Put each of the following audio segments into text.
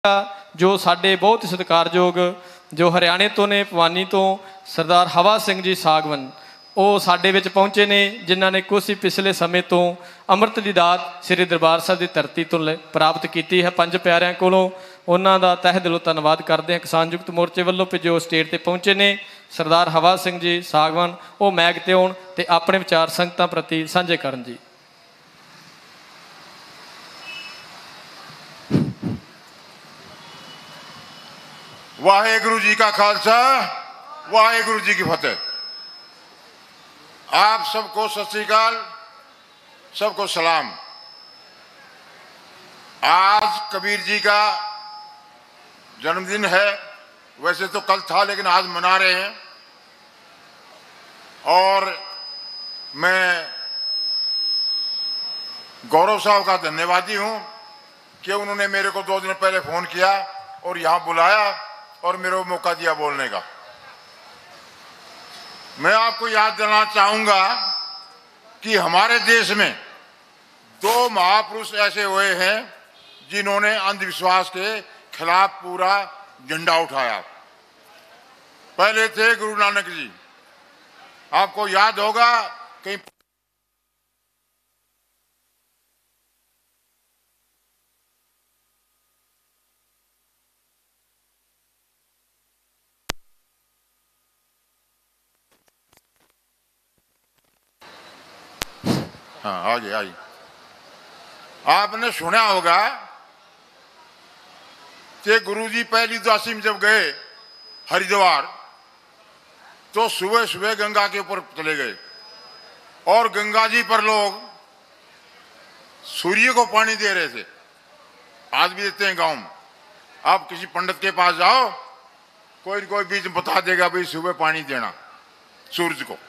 जो साडे बहुत सत्कारयोग जो हरियाणे तो ने भवानी तो सरदार हवा सिंह जी सागवन वो साडे विच पहुँचे ने, जिन्हों ने कुछ ही पिछले समय तो अमृत की दात श्री दरबार साहब की धरती तो प्राप्त की है। पंज प्यारिਆਂ कोलों उन्हों का तह दिलों धन्यवाद करते हैं। किसान युक्त मोर्चे वालों जो स्टेज पर पहुँचे ने सरदार हवा सिंह जी सागवन, वो मैग ते आउण ते अपने विचार संगतां प्रति साझे करन जी। वाहेगुरु जी का खालसा, वाहेगुरु जी की फतेह। आप सबको सत श्री अकाल, सबको सलाम। आज कबीर जी का जन्मदिन है। वैसे तो कल था लेकिन आज मना रहे हैं। और मैं गौरव साहब का धन्यवादी हूं कि उन्होंने मेरे को 2 दिन पहले फोन किया और यहां बुलाया और मेरे को मौका दिया बोलने का। मैं आपको याद दिलाना चाहूंगा कि हमारे देश में 2 महापुरुष ऐसे हुए हैं जिन्होंने अंधविश्वास के खिलाफ पूरा झंडा उठाया। पहले थे गुरु नानक जी। आपको याद होगा कहीं हाँ आगे आई। आपने सुना होगा कि गुरुजी पहली उदासी में जब गए हरिद्वार तो सुबह सुबह गंगा के ऊपर चले गए और गंगा जी पर लोग सूर्य को पानी दे रहे थे। आज भी देते हैं गांव में। आप किसी पंडित के पास जाओ, कोई कोई बीच बता देगा भाई सुबह पानी देना सूरज को।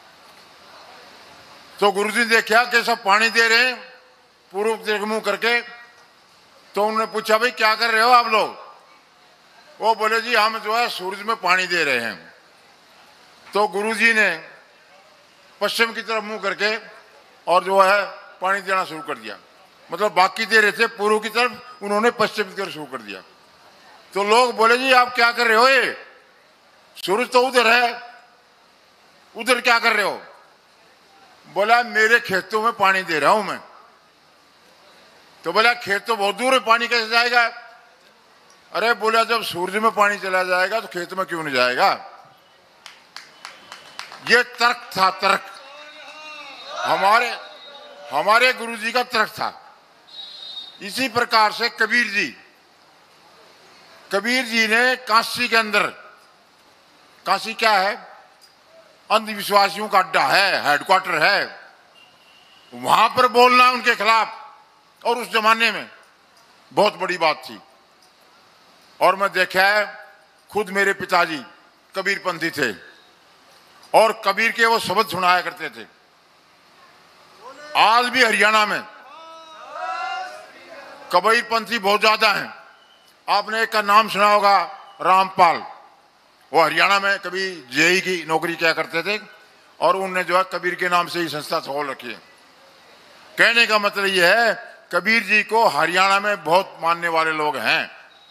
तो गुरुजी ने देखा कि सब पानी दे रहे हैं पूर्व दिशा मुंह करके। तो उन्होंने पूछा भाई क्या कर रहे हो आप लोग? वो बोले जी हम जो है सूरज में पानी दे रहे हैं। तो गुरुजी ने पश्चिम की तरफ मुंह करके और जो है पानी देना शुरू कर दिया। मतलब बाकी दे रहे थे पूर्व की तरफ, उन्होंने पश्चिम की तरफ शुरू कर दिया। तो लोग बोले जी आप क्या कर रहे हो? ये सूरज तो उधर है, उधर क्या कर रहे हो? बोला मेरे खेतों में पानी दे रहा हूं मैं। तो बोला खेत तो बहुत दूर है, पानी कैसे जाएगा? अरे बोला जब सूरज में पानी चला जाएगा तो खेत में क्यों नहीं जाएगा? ये तर्क था, तर्क हमारे गुरुजी का तर्क था। इसी प्रकार से कबीर जी ने काशी के अंदर, काशी क्या है? अंधविश्वासियों का अड्डा है, हेडक्वार्टर है। वहां पर बोलना उनके खिलाफ और उस जमाने में बहुत बड़ी बात थी। और मैं देखा है, खुद मेरे पिताजी कबीरपंथी थे और कबीर के वो शब्द सुनाया करते थे। आज भी हरियाणा में कबीरपंथी बहुत ज्यादा हैं। आपने एक का नाम सुना होगा, रामपाल। वो हरियाणा में कभी जेई की नौकरी किया करते थे और उन्होंने जो है कबीर के नाम से ही संस्था खोल रखी है। कहने का मतलब यह है कबीर जी को हरियाणा में बहुत मानने वाले लोग हैं।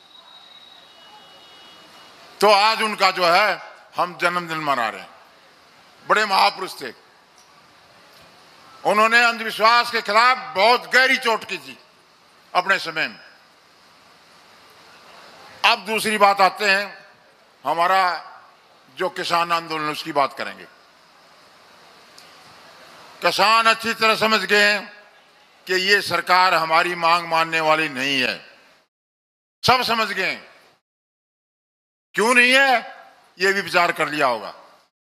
तो आज उनका जो है हम जन्मदिन मना रहे हैं। बड़े महापुरुष थे। उन्होंने अंधविश्वास के खिलाफ बहुत गहरी चोट की थी अपने समय में। अब दूसरी बात आते हैं, हमारा जो किसान आंदोलन उसकी बात करेंगे। किसान अच्छी तरह समझ गए कि ये सरकार हमारी मांग मानने वाली नहीं है। सब समझ गए। क्यों नहीं है ये भी विचार कर लिया होगा।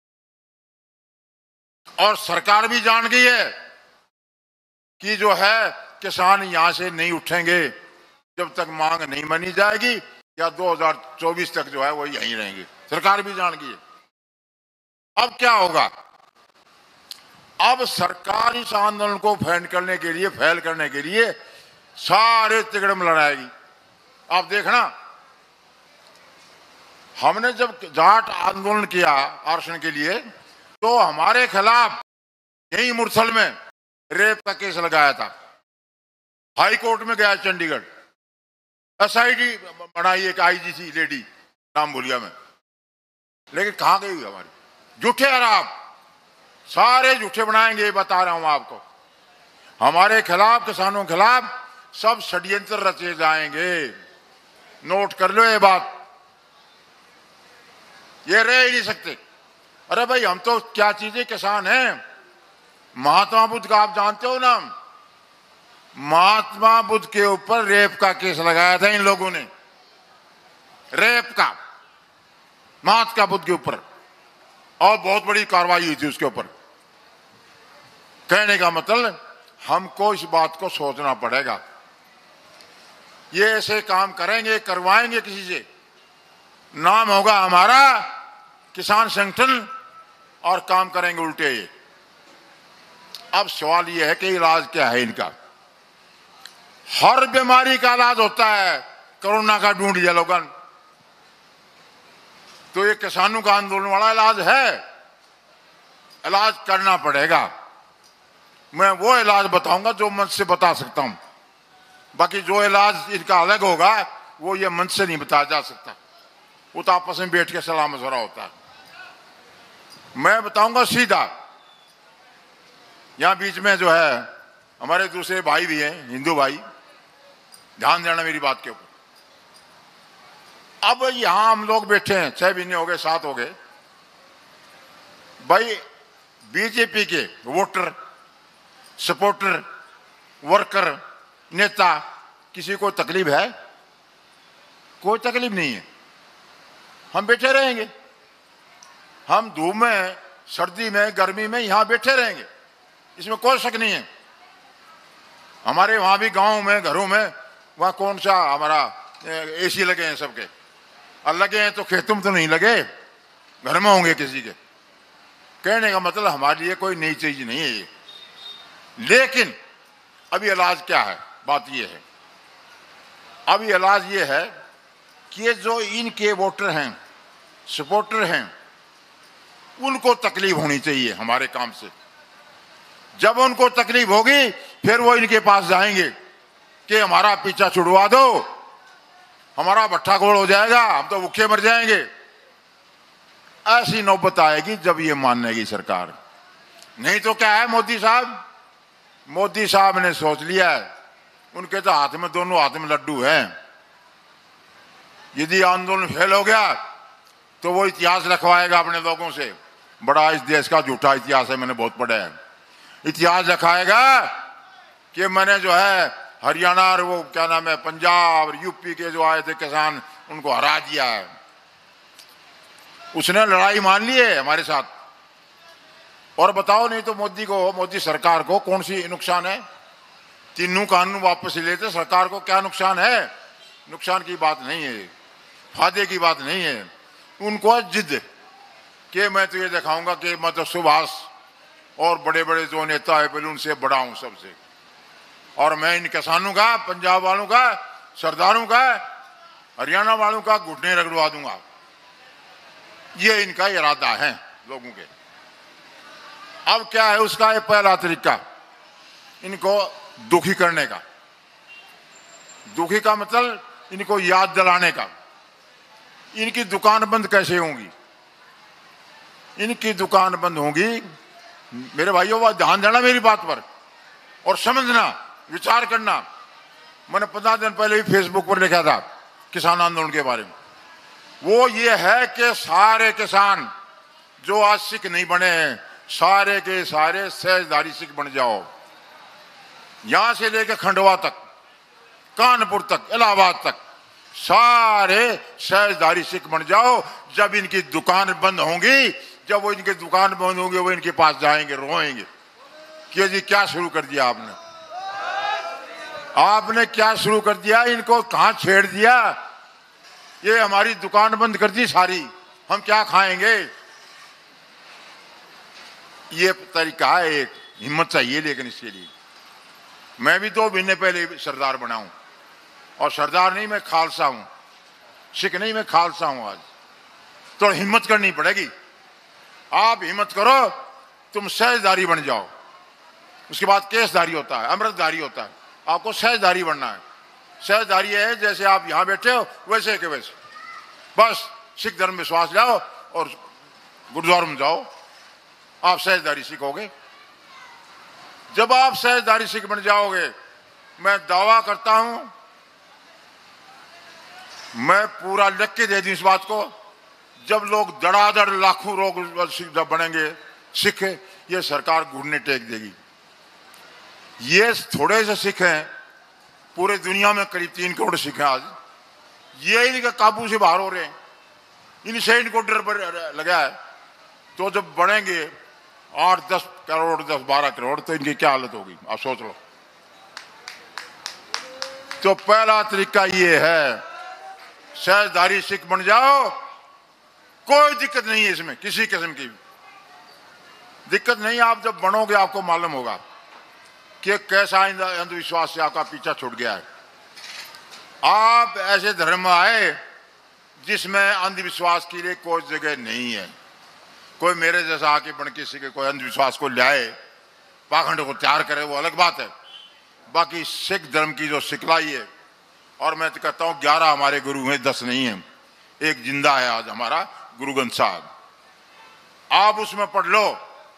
और सरकार भी जान गई है कि जो है किसान यहां से नहीं उठेंगे जब तक मांग नहीं मानी जाएगी, या 2024 तक जो है वो यहीं रहेंगे। सरकार भी जान गई है। अब क्या होगा? अब सरकार इस आंदोलन को फैल करने के लिए सारे तिगड़म लड़ाएगी। आप देखना, हमने जब जाट आंदोलन किया आरक्षण के लिए तो हमारे खिलाफ यही मुरसल में रेप का केस लगाया था। हाई कोर्ट में गया चंडीगढ़। SID बनाई, एक IGC लेडी, नाम भूल गया मैं, लेकिन कहां गई हमारी? झूठे आरोप सारे झूठे बनाएंगे, बता रहा हूं आपको। हमारे खिलाफ, किसानों के खिलाफ सब षड्यंत्र रचे जाएंगे। नोट कर लो ये बात, ये रह ही नहीं सकते। अरे भाई, हम तो क्या चीजें किसान हैं। महात्मा बुद्ध का आप जानते हो ना, महात्मा बुद्ध के ऊपर रेप का केस लगाया था इन लोगों ने, रेप का, महात्मा बुद्ध के ऊपर, और बहुत बड़ी कार्रवाई हुई थी उसके ऊपर। कहने का मतलब, हमको इस बात को सोचना पड़ेगा। ये ऐसे काम करेंगे, करवाएंगे किसी से, नाम होगा हमारा किसान संगठन, और काम करेंगे उल्टे ये। अब सवाल ये है कि इलाज क्या है इनका? हर बीमारी का इलाज होता है, कोरोना का ढूंढ लिया लोगन, तो ये किसानों का आंदोलन वाला इलाज है। इलाज करना पड़ेगा। मैं वो इलाज बताऊंगा जो मंच से बता सकता हूं, बाकी जो इलाज इनका अलग होगा वो ये मंच से नहीं बताया जा सकता, वो तो आपस में बैठ के सलाह मशवरा होता है। मैं बताऊंगा सीधा। यहां बीच में जो है हमारे दूसरे भाई भी हैं, हिंदू भाई, ध्यान देना मेरी बात के ऊपर। अब यहां हम लोग बैठे हैं, 6 महीने हो गए, 7 हो गए भाई। बीजेपी के वोटर, सपोर्टर, वर्कर, नेता, किसी को तकलीफ है? कोई तकलीफ नहीं है। हम बैठे रहेंगे, हम धूप में, सर्दी में, गर्मी में यहां बैठे रहेंगे, इसमें कोई शक नहीं है। हमारे वहां भी गांव में, घरों में, वहां कौन सा हमारा AC लगे हैं सबके, और लगे हैं तो खेतों में तो नहीं लगे, घर में होंगे किसी के। कहने का मतलब हमारे लिए कोई नई चीज नहीं है ये। लेकिन अभी इलाज क्या है? बात ये है, अभी इलाज ये है कि ये जो इनके वोटर हैं, सपोर्टर हैं, उनको तकलीफ होनी चाहिए हमारे काम से। जब उनको तकलीफ होगी फिर वो इनके पास जाएंगे कि हमारा पीछा छुड़वा दो, हमारा भट्ठा गोल हो जाएगा, हम तो भूखे मर जाएंगे। ऐसी नौबत आएगी जब ये मानेगी सरकार। नहीं तो क्या है, मोदी साहब ने सोच लिया है, उनके तो हाथ में, दोनों हाथ में लड्डू हैं। यदि आंदोलन फेल हो गया तो वो इतिहास लिखवाएगा अपने लोगों से। बड़ा इस देश का झूठा इतिहास है, मैंने बहुत पढ़ा है। इतिहास लिखाएगा कि मैंने जो है हरियाणा और वो क्या नाम है, पंजाब और UP के जो आए थे किसान, उनको हरा दिया है। उसने लड़ाई मान ली है हमारे साथ। और बताओ, नहीं तो मोदी सरकार को कौन सी नुकसान है? तीनों कानून वापस लेते, सरकार को क्या नुकसान है? नुकसान की बात नहीं है, फायदे की बात नहीं है। उनको जिद कि मैं तो ये दिखाऊंगा कि मैं तो सुभाष और बड़े बड़े जो नेता है पहले उनसे बड़ा हूं सबसे, और मैं इन किसानों का, पंजाब वालों का, सरदारों का, हरियाणा वालों का घुटने रगड़वा दूंगा। ये इनका इरादा है लोगों के। अब क्या है उसका ये पहला तरीका, इनको दुखी करने का। दुखी का मतलब इनको याद दिलाने का। इनकी दुकान बंद कैसे होंगी? इनकी दुकान बंद होगी, मेरे भाइयों, वह ध्यान देना मेरी बात पर और समझना, विचार करना। मैंने 15 दिन पहले भी फेसबुक पर लिखा था किसान आंदोलन के बारे में। वो ये है कि सारे किसान जो आज सिख नहीं बने हैं, सारे के सारे सहजधारी सिख बन जाओ। यहां से लेकर खंडवा तक, कानपुर तक, इलाहाबाद तक, सारे सहजधारी सिख बन जाओ। जब इनकी दुकान बंद होंगी, जब वो इनकी दुकान बंद होंगी, वो इनके पास जाएंगे, रोएंगे कि जी क्या शुरू कर दिया आपने, आपने क्या शुरू कर दिया, इनको कहां छेड़ दिया, ये हमारी दुकान बंद कर दी सारी, हम क्या खाएंगे। ये तरीका है, एक हिम्मत चाहिए। लेकिन इसके लिए मैं भी 2 महीने पहले सरदार बना हूं, और सरदार नहीं, मैं खालसा हूं, सिख नहीं, मैं खालसा हूं। आज तो हिम्मत करनी पड़ेगी। आप हिम्मत करो, तुम सहजधारी बन जाओ। उसके बाद केसधारी होता है, अमृतधारी होता है, आपको सहजधारी बनना है। सहजधारी है जैसे आप यहां बैठे हो वैसे के वैसे, बस सिख धर्म में विश्वास लाओ और गुरुद्वारा में जाओ, आप सहजधारी सिख होगे। जब आप सहजधारी सिख बन जाओगे, मैं दावा करता हूं, मैं पूरा लिख के दे दूं इस बात को, जब लोग धड़ाधड़ लाखों लोग जब बनेंगे सिख, ये सरकार घुटने टेक देगी। ये थोड़े से सिख हैं, पूरे दुनिया में करीब 3 करोड़ सिख हैं आज, ये इनके काबू से बाहर हो रहे हैं, इनसे इनको डर पर लगा है। तो जब बढ़ेंगे 8-10 करोड़ 10-12 करोड़ तो इनकी क्या हालत होगी आप सोच लो। तो पहला तरीका ये है, सहजधारी सिख बन जाओ, कोई दिक्कत नहीं है इसमें, किसी किस्म की दिक्कत नहीं। आप जब बनोगे आपको मालूम होगा कि कैसा अंधविश्वास से आपका पीछा छूट गया है। आप ऐसे धर्म में आए जिसमें अंधविश्वास के लिए कोई जगह नहीं है। कोई मेरे जैसा आके बन के सीखे, कोई अंधविश्वास को लाए, पाखंड को तैयार करे, वो अलग बात है। बाकी सिख धर्म की जो सिखलाई है, और मैं तो कहता हूँ 11 हमारे गुरु हैं, 10 नहीं है, एक जिंदा है आज हमारा गुरु ग्रंथ साहब। आप उसमें पढ़ लो,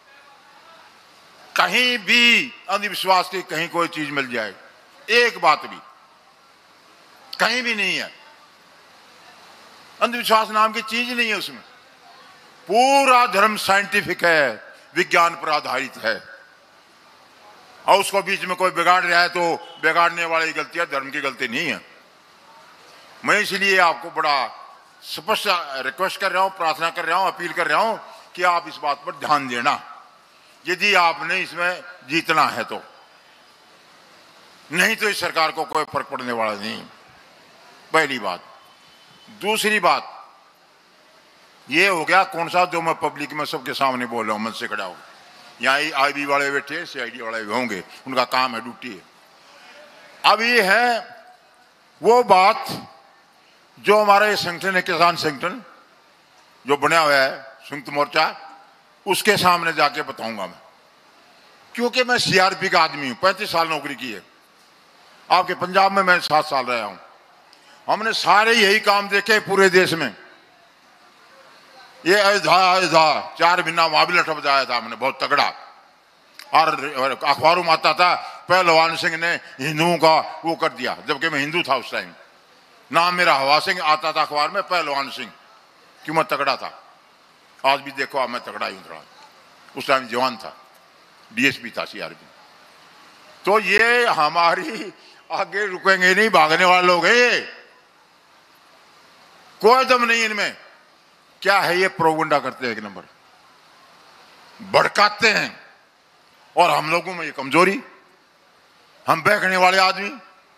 कहीं भी अंधविश्वास की कहीं कोई चीज मिल जाए, एक बात भी कहीं भी नहीं है। अंधविश्वास नाम की चीज नहीं है उसमें। पूरा धर्म साइंटिफिक है, विज्ञान पर आधारित है, और उसको बीच में कोई बिगाड़ रहा है तो बिगाड़ने वाली गलती है, धर्म की गलती नहीं है। मैं इसलिए आपको बड़ा स्पष्ट रिक्वेस्ट कर रहा हूं, प्रार्थना कर रहा हूं, अपील कर रहा हूं कि आप इस बात पर ध्यान देना, यदि आपने इसमें जीतना है तो। नहीं तो इस सरकार को कोई फर्क पड़ने वाला नहीं, पहली बात। दूसरी बात ये हो गया कौन सा, जो मैं पब्लिक में सबके सामने बोल रहा हूं, मन से खड़ा हो। यहाँ आईबी वाले बैठे, सीआईडी वाले भी होंगे, उनका काम है, ड्यूटी है। अब ये है वो बात जो हमारा ये संगठन है, किसान संगठन जो बना हुआ है संयुक्त मोर्चा, उसके सामने जाके बताऊंगा मैं, क्योंकि मैं सीआरपी का आदमी हूं, 35 साल नौकरी की है। आपके पंजाब में मैं 7 साल रहा हूं। हमने सारे यही काम देखे पूरे देश में। ये अयोध्या 4 महीना वहां भी लठ बजाया था हमने, बहुत तगड़ा, और अखबारों में आता था पहलवान सिंह ने हिंदुओं का वो कर दिया, जबकि मैं हिंदू था उस टाइम। नाम मेरा हवा सिंह आता था अखबार में, पहलवान सिंह, क्यों मैं तगड़ा था। आज भी देखो आप, मैं तगड़ा ही थोड़ा, उस टाइम जवान था, डीएसपी था सीआरपी। तो ये हमारी आगे रुकेंगे नहीं, भागने वाले लोग हैं ये, कोई दम नहीं इनमें। क्या है ये, प्रोपगेंडा करते हैं, एक नंबर भड़काते हैं, और हम लोगों में ये कमजोरी, हम बहकने वाले आदमी।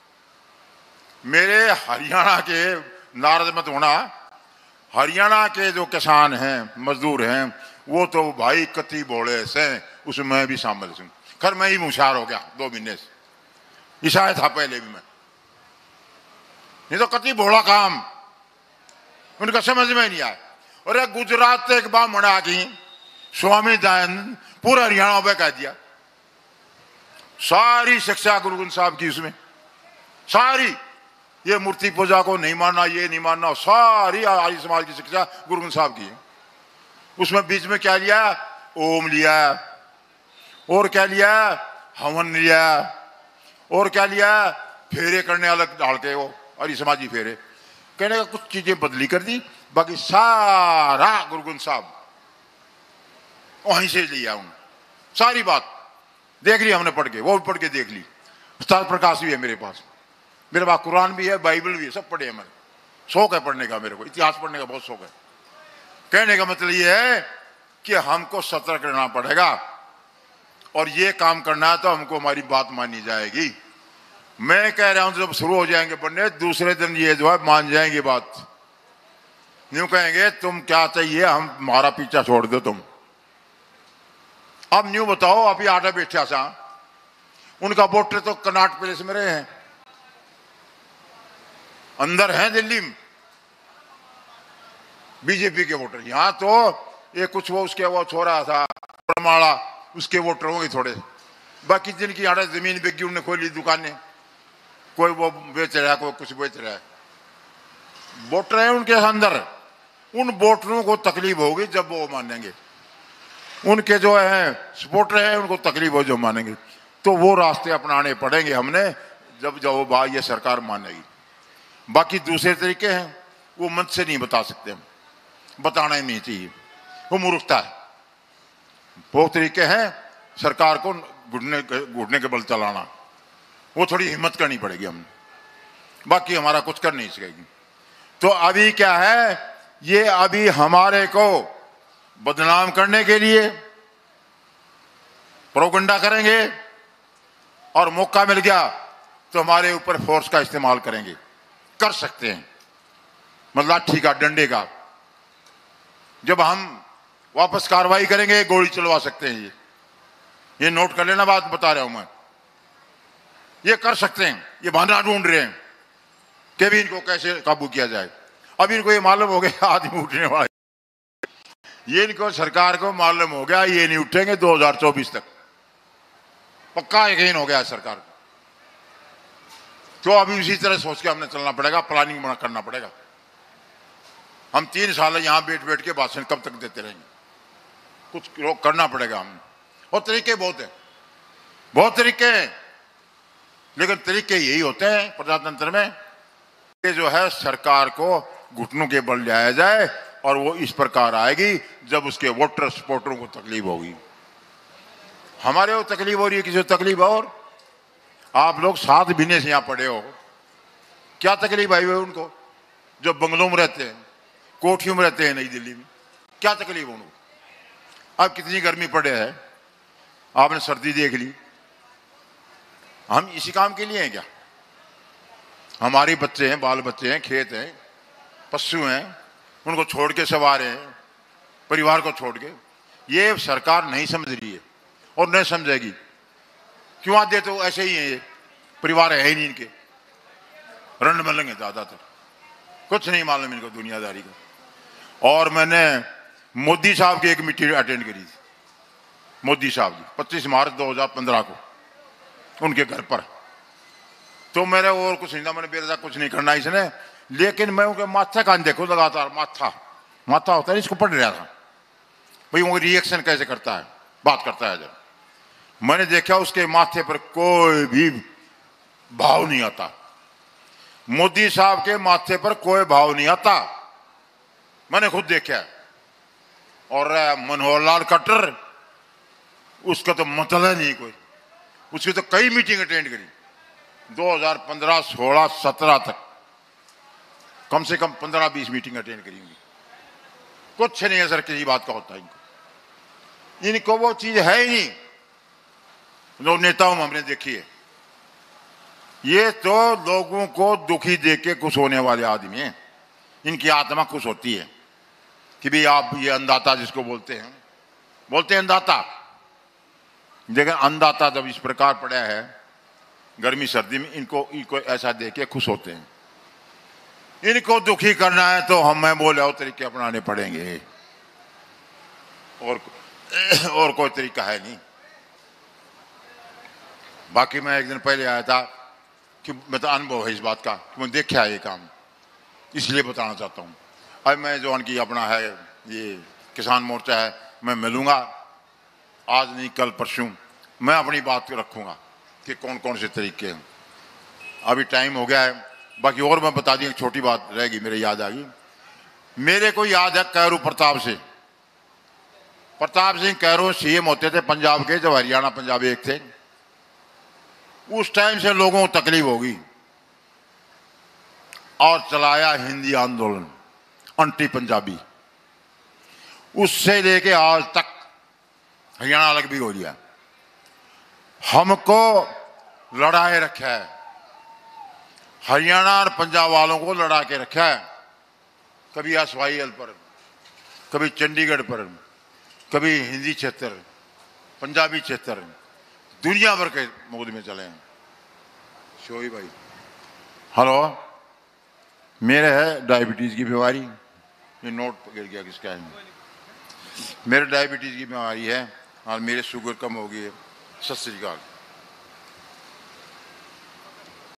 मेरे हरियाणा के, नाराज मत होना, हरियाणा के जो किसान हैं, मजदूर हैं, वो तो भाई कति बोले से, उसमें मैं भी शामिल हूं। खैर मैं ही होशियार हो गया 2 महीने से, ईसाई था पहले भी मैं, नहीं तो कति भोला काम उनका समझ में नहीं आया। और एक गुजरात से एक ब्राह्मण आ गई, स्वामी दयानंद, पूरा हरियाणा में कह दिया, सारी शिक्षा गुरु ग्रंथ साहब की उसमें, सारी, ये मूर्ति पूजा को नहीं मानना, ये नहीं मानना, सारी आर्य समाज की शिक्षा गुरु ग्रंथ साहब की है। उसमें बीच में क्या लिया, ओम लिया, और क्या लिया, हवन लिया, और क्या लिया, फेरे करने अलग डाल के, वो आर्य समाजी फेरे, कहने का कुछ चीजें बदली कर दी, बाकी सारा गुरु ग्रंथ साहब वहीं से लिया उन्होंने। सारी बात देख ली हमने पढ़ के, वो भी पढ़ के देख ली। उस्ताद प्रकाश भी है मेरे पास, मेरे पास कुरान भी है, बाइबल भी है, सब पढ़े हैं मैंने। शौक है पढ़ने का, मेरे को इतिहास पढ़ने का बहुत शौक है। कहने का मतलब ये है कि हमको सतर्क रहना पड़ेगा, और ये काम करना है तो हमको हमारी बात मानी जाएगी। मैं कह रहा हूं जब शुरू हो जाएंगे पढ़ने, दूसरे दिन ये जो है मान जाएंगे बात, यूं कहेंगे तुम क्या चाहिए, हम हमारा पीछा छोड़ दो तुम। अब न्यू बताओ, अभी आटा बैठा सा, उनका वोटर तो कनाट पैलेस में रहे हैं, अंदर हैं दिल्ली में बीजेपी के वोटर। यहां तो ये कुछ वो उसके वो छोरा था परमाड़ा, उसके वोटर होंगे थोड़े, बाकी जिनकी यहाँ जमीन बिकी उन्होंने खोली दुकानें, कोई वो बेच रहा है, कोई कुछ बेच रहा है। वोटर है उनके अंदर, उन वोटरों को तकलीफ होगी जब वो मानेंगे। उनके जो है सपोर्टर है उनको तकलीफ हो जो मानेंगे। तो वो रास्ते अपनाने पड़ेंगे हमने जब ये सरकार मानेगी। बाकी दूसरे तरीके हैं वो मन से नहीं बता सकते, हम बताना ही नहीं चाहिए, वो मूर्खता है। वो तरीके हैं सरकार को घुटने के बल चलाना, वो थोड़ी हिम्मत करनी पड़ेगी हमने, बाकी हमारा कुछ कर नहीं सकेगी। तो अभी क्या है, ये अभी हमारे को बदनाम करने के लिए प्रोपगंडा करेंगे और मौका मिल गया तो हमारे ऊपर फोर्स का इस्तेमाल करेंगे, कर सकते हैं, मतलब लाठी का, डंडे का। जब हम वापस कार्रवाई करेंगे गोली चलवा सकते हैं। ये नोट कर लेना, बात बता रहा हूं मैं, ये कर सकते हैं। ये बहाना ढूंढ रहे हैं कि भी इनको कैसे काबू किया जाए। अब इनको ये मालूम हो गया आदमी उठने वाला, ये इनको सरकार को मालूम हो गया ये नहीं उठेंगे 2024 तक, पक्का यकीन हो गया सरकार को। तो अभी उसी तरह सोच के हमने चलना पड़ेगा, प्लानिंग करना पड़ेगा। हम 3 साल यहां बैठ बैठ के भाषण कब तक देते रहेंगे, कुछ करना पड़ेगा हमें। और तरीके बहुत हैं, बहुत तरीके हैं, लेकिन तरीके यही होते हैं प्रजातंत्र में कि जो है सरकार को घुटनों के बल लाया जाए, और वो इस प्रकार आएगी जब उसके वोटर सपोर्टरों को तकलीफ होगी। हमारे को तकलीफ हो रही है, किसी को तकलीफ और। आप लोग 7 महीने से यहां पड़े हो, क्या तकलीफ आई हुई उनको जो बंगलों में रहते हैं, कोठियों में रहते हैं नई दिल्ली में, क्या तकलीफ उनको। अब कितनी गर्मी पड़े है, आपने सर्दी देख ली। हम इसी काम के लिए हैं क्या? हमारे बच्चे हैं, बाल बच्चे हैं, खेत हैं, पशु हैं, उनको छोड़ के सवार हैं, परिवार को छोड़ के। ये सरकार नहीं समझ रही है और नहीं समझेगी। क्यों आते तो ऐसे ही है, ये परिवार है ही नहीं इनके, रंड मलेंगे ज्यादातर, कुछ नहीं मालूम इनको दुनियादारी का। और मैंने मोदी साहब की एक मीटिंग अटेंड करी थी, मोदी साहब की 25 मार्च 2015 को उनके घर पर। तो मेरे और कुछ नहीं था, मैंने बेटा कुछ नहीं करना इसने, लेकिन मैं उनके माथा कान देखो लगातार, माथा होता है इसको पढ़ रहा था भाई वो रिएक्शन कैसे करता है, बात करता है। जब मैंने देखा उसके माथे पर कोई भी भाव नहीं आता, मोदी साहब के माथे पर कोई भाव नहीं आता, मैंने खुद देखा। और मनोहर लाल खट्टर, उसका तो मतलब नहीं कोई, उसकी तो कई मीटिंग अटेंड करी 2015, 16, 17 तक, कम से कम 15-20 मीटिंग अटेंड करी होंगी। कुछ नहीं असर किसी बात का होता इनको वो चीज है ही नहीं जो नेताओं में हमने देखी है। ये तो लोगों को दुखी देख के खुश होने वाले आदमी हैं, इनकी आत्मा खुश होती है कि भी आप ये अन्नदाता जिसको बोलते हैं अन्नदाता। लेकिन अन्नदाता जब इस प्रकार पड़ा है गर्मी सर्दी में, इनको ऐसा देख के खुश होते हैं। इनको दुखी करना है तो हमें बोले और तरीके अपनाने पड़ेंगे, और कोई तरीका है नहीं। बाकी मैं एक दिन पहले आया था कि मैं तो अनुभव है इस बात का कि मैं देखा है ये काम, इसलिए बताना चाहता हूँ। अब मैं जो उनकी अपना है ये किसान मोर्चा है, मैं मिलूंगा आज नहीं कल परसों, मैं अपनी बात रखूंगा कि कौन कौन से तरीके हैं। अभी टाइम हो गया है, बाकी और मैं बता दी, एक छोटी बात रहेगी मेरे याद आ गई। मेरे को याद है कैरू प्रताप सिंह कैरू सीएम होते थे पंजाब के, जब हरियाणा पंजाब एक थे। उस टाइम से लोगों को तकलीफ होगी और चलाया हिंदी आंदोलन एंटी पंजाबी, उससे लेके आज तक हरियाणा अलग भी हो गया। हमको लड़ाए रखा है, हरियाणा और पंजाब वालों को लड़ा के रखा है, कभी SYL पर, कभी चंडीगढ़ पर, कभी हिंदी क्षेत्र, पंजाबी क्षेत्र, दुनिया भर के मुद्दे में चले हैं। शोई भाई हेलो, मेरे है डायबिटीज की बीमारी, ये नोट गिर गया किसका है, मेरे डायबिटीज की बीमारी है और मेरे शुगर कम हो गई है। सत श्री अकाल।